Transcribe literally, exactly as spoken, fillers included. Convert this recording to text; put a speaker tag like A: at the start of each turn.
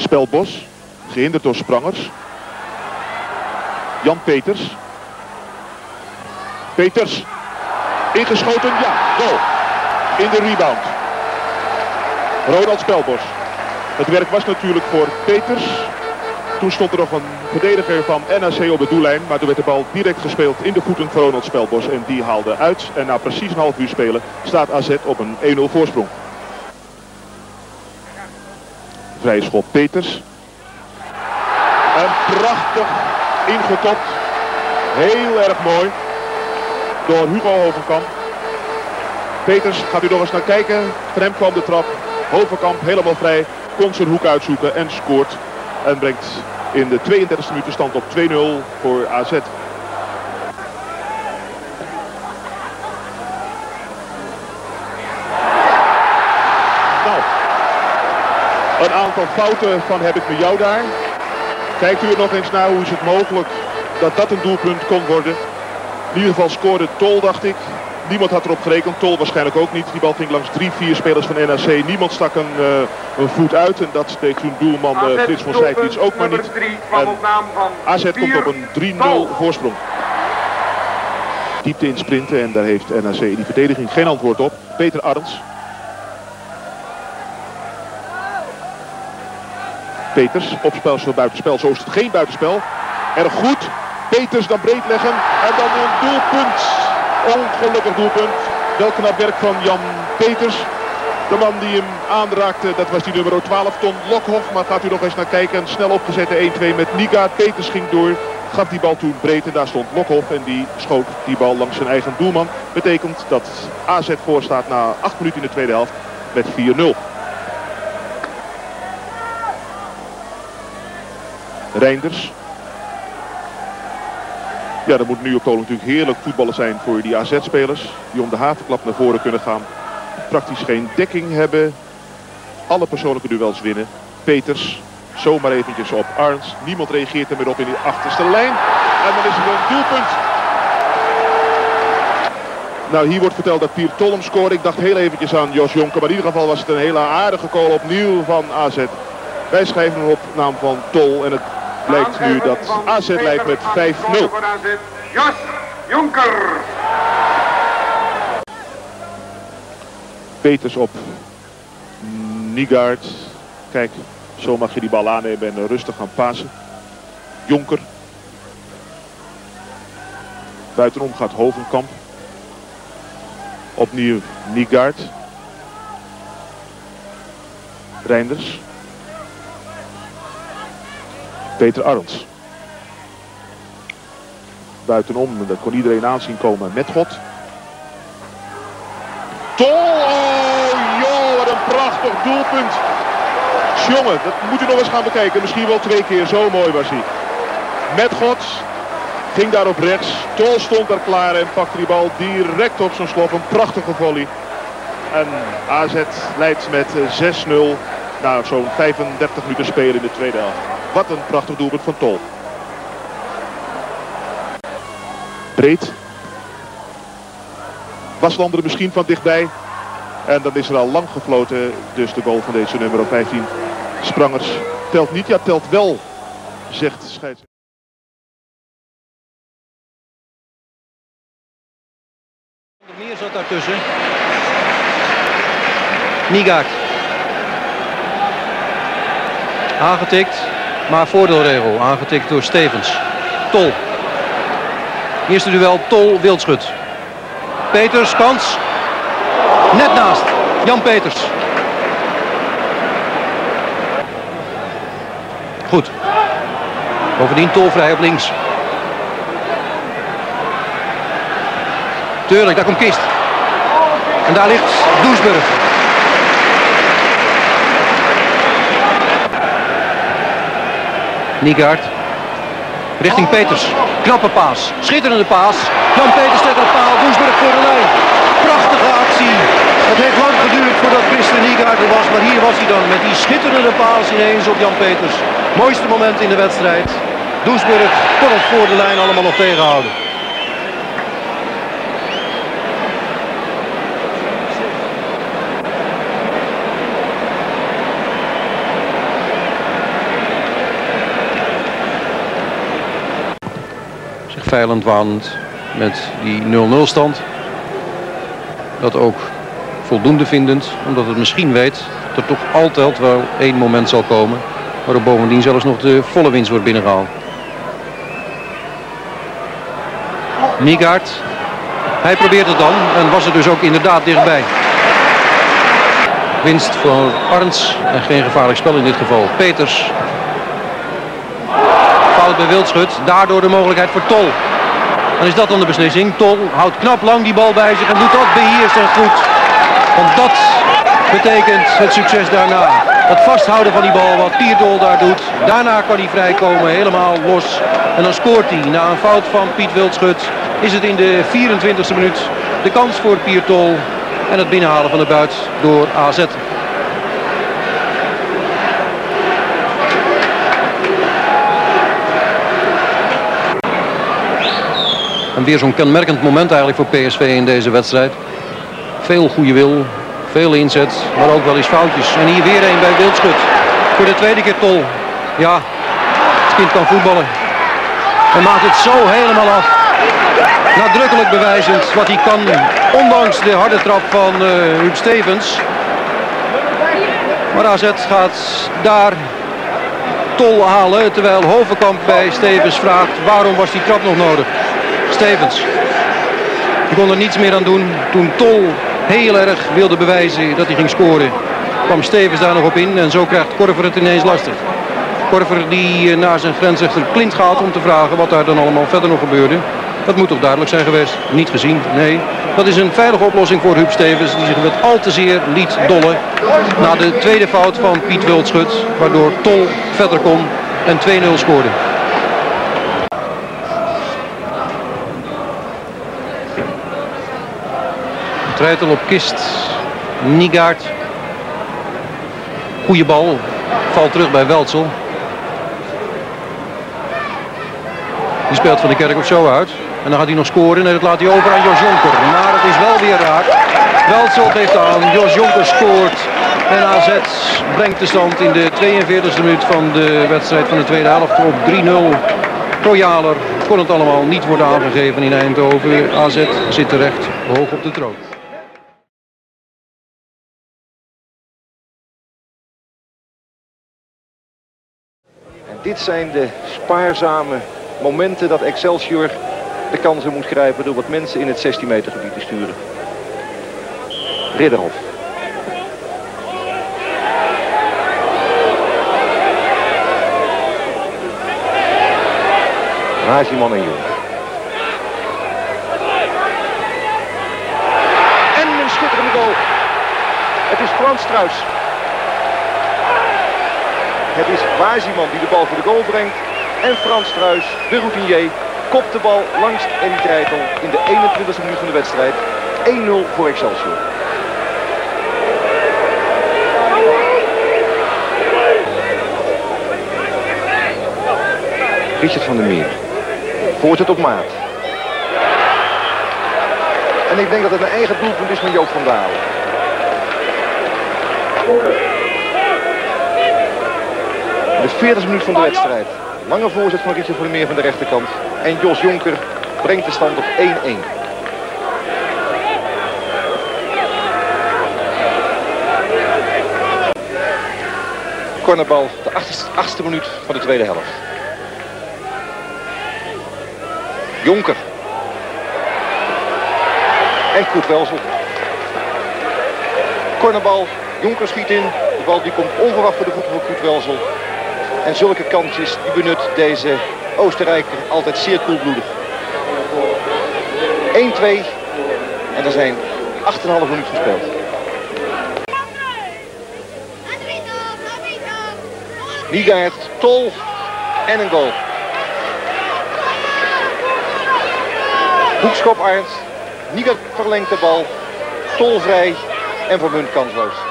A: Spelbos, gehinderd door Sprangers. Jan Peters. Peters. Ingeschoten, ja, goal. In de rebound. Ronald Spelbos. Het werk was natuurlijk voor Peters. Toen stond er nog een verdediger van N A C op de doellijn. Maar toen werd de bal direct gespeeld in de voeten van Ronald Spelbos. En die haalde uit. En na precies een half uur spelen staat A Z op een één nul voorsprong. Vrije schop Peters. En prachtig ingekopt. Heel erg mooi. Door Hugo Hovenkamp. Peters, gaat u nog eens naar kijken. Van hem kwam de trap. Hovenkamp helemaal vrij. Kon zijn hoek uitzoeken en scoort. En brengt in de tweeëndertigste minuut de stand op twee nul voor A Z. Nou, een aantal fouten van heb ik met jou daar. Kijkt u er nog eens naar, hoe is het mogelijk dat dat een doelpunt kon worden. In ieder geval scoorde Tol, dacht ik. Niemand had erop gerekend, Tol waarschijnlijk ook niet. Die bal ging langs drie, vier spelers van N A C. Niemand stak een, uh, een voet uit. En dat deed toen doelman uh, Frits van Zijkwits ook maar niet. En A Z komt op een drie nul voorsprong. Diepte in sprinten en daar heeft N A C in die verdediging geen antwoord op. Peter Arns. Peters, opspelsel buitenspel. Zo is het geen buitenspel. Erg goed. Peters dan breed leggen. En dan een doelpunt. Ongelukkig doelpunt. Wel knap werk van Jan Peters. De man die hem aanraakte, dat was die nummer twaalf, Ton Lokhoff. Maar gaat u nog eens naar kijken. Een snel opgezette één twee met Nigaard. Peters ging door. Gaf die bal toen breed en daar stond Lokhoff. En die schoot die bal langs zijn eigen doelman. Betekent dat A Z voor staat na acht minuten in de tweede helft met vier nul. Reinders. Ja, dat moet nu op Tolen natuurlijk heerlijk voetballen zijn voor die A Z-spelers. Die om de havenklap naar voren kunnen gaan. Praktisch geen dekking hebben. Alle persoonlijke duels winnen. Peters, zomaar eventjes op Arns. Niemand reageert er meer op in die achterste lijn. En dan is er een doelpunt. Nou, hier wordt verteld dat Pier Tol hem scoorde. Ik dacht heel eventjes aan Jos Jonker. Maar in ieder geval was het een hele aardige goal opnieuw van A Z. Wij schrijven hem op naam van Tol. En het blijkt nu dat A Z leidt met vijf nul.
B: Jos Jonker.
A: Peters op Nigaard. Kijk, zo mag je die bal aannemen en rustig gaan pasen. Jonker. Buitenom gaat Hovenkamp. Opnieuw Nigaard. Reinders. Peter Arns. Buitenom, dat kon iedereen aanzien komen met God. Tol! Oh, joh, wat een prachtig doelpunt. Jongen, dat moet u nog eens gaan bekijken. Misschien wel twee keer, zo mooi was hij. Met God. Ging daar op rechts. Tol stond daar klaar en pakte die bal direct op zijn slop. Een prachtige volley. En A Z leidt met zes nul na zo'n vijfendertig minuten spelen in de tweede helft. Wat een prachtig doelpunt van Tol. Breed. Waslander er misschien van dichtbij. En dan is er al lang gefloten. Dus de goal van deze nummer vijftien. Sprangers telt niet. Ja, telt wel, zegt scheidsrechter.
C: Meer zat daartussen. Nigaard. Aangetikt, maar voordeelregel. Aangetikt door Stevens. Tol. Eerste duel Tol Wildschut. Peters, kans. Net naast. Jan Peters. Goed. Bovendien Tol vrij op links. Tuurlijk, daar komt Kist. En daar ligt Doesburg. Nigaard. Richting Peters. Knappe paas. Schitterende paas. Jan Peters tegen de paal. Doesburg voor de lijn. Prachtige actie. Het heeft lang geduurd voordat Christen Nigaard er was. Maar hier was hij dan met die schitterende paas ineens op Jan Peters. Mooiste moment in de wedstrijd. Doesburg kon het voor de lijn allemaal nog tegenhouden. feilend wanend met die nul nul stand. Dat ook voldoende vindend, omdat het misschien weet dat er toch altijd wel één moment zal komen waarop bovendien zelfs nog de volle winst wordt binnengehaald. Nygaard, hij probeert het dan en was er dus ook inderdaad dichtbij. Winst voor Arns en geen gevaarlijk spel in dit geval. Peters. Fout bij Wildschut, daardoor de mogelijkheid voor Tol. Dan is dat dan de beslissing. Tol houdt knap lang die bal bij zich en doet dat beheerst en goed. Want dat betekent het succes daarna. Het vasthouden van die bal wat Pier Tol daar doet. Daarna kan hij vrijkomen, helemaal los. En dan scoort hij. Na een fout van Piet Wildschut is het in de vierentwintigste minuut de kans voor Pier Tol. En het binnenhalen van de buit door A Z. En weer zo'n kenmerkend moment eigenlijk voor P S V in deze wedstrijd. Veel goede wil, veel inzet, maar ook wel eens foutjes. En hier weer een bij Wildschut. Voor de tweede keer Tol. Ja, het kind kan voetballen. Hij maakt het zo helemaal af. Nadrukkelijk bewijzend wat hij kan, ondanks de harde trap van uh, Huub Stevens. Maar A Z gaat daar Tol halen, terwijl Hovenkamp bij Stevens vraagt waarom was die trap nog nodig. Stevens, die kon er niets meer aan doen. Toen Tol heel erg wilde bewijzen dat hij ging scoren, kwam Stevens daar nog op in en zo krijgt Korver het ineens lastig. Korver die naar zijn grensrechter Klint gaat om te vragen wat daar dan allemaal verder nog gebeurde. Dat moet toch duidelijk zijn geweest? Niet gezien, nee. Dat is een veilige oplossing voor Huub Stevens, die zich wat al te zeer liet dollen na de tweede fout van Piet Wildschut, waardoor Tol verder kon en twee nul scoorde. Treitel op Kist, Nygaard. Goeie bal, valt terug bij Weltsel. Die speelt Van de Kerkhof zo uit. En dan gaat hij nog scoren en dat laat hij over aan Jos Jonker. Maar het is wel weer raar. Weltsel geeft aan, Jos Jonker scoort. En A Z brengt de stand in de tweeënveertigste minuut van de wedstrijd van de tweede helft op drie nul. Royaler kon het allemaal niet worden aangegeven in Eindhoven. A Z zit terecht hoog op de troon.
D: En dit zijn de spaarzame momenten dat Excelsior de kansen moet grijpen door wat mensen in het zestien meter gebied te sturen. Ridderhof. Haziman en Jong. En een schitterende goal. Het is Frans Struijs. Het is Haziman die de bal voor de goal brengt. En Frans Struijs, de routinier, kopt de bal langs Eddie Treitel in de eenentwintigste minuut van de wedstrijd. één nul voor Excelsior. Richard van der Meer. Voert het op maat. En ik denk dat het een eigen doelpunt is van Joop van Dalen. De veertigste minuut van de wedstrijd. Lange voorzet van Richard van der Meer van de rechterkant. En Jos Jonker brengt de stand op één één. Cornerbal, de achtste minuut van de tweede helft. Jonker. En Koetwelzel. Cornerbal, Jonker schiet in. De bal die komt onverwacht voor de voeten van Koetwelzel. En zulke kansjes die benut deze Oostenrijker altijd zeer koelbloedig. één twee. En er zijn acht komma vijf minuten gespeeld. Nygaard, Tol en een goal. Hoekschop Arndt. Nygaard verlengt de bal. Tol vrij en Vermunt kansloos.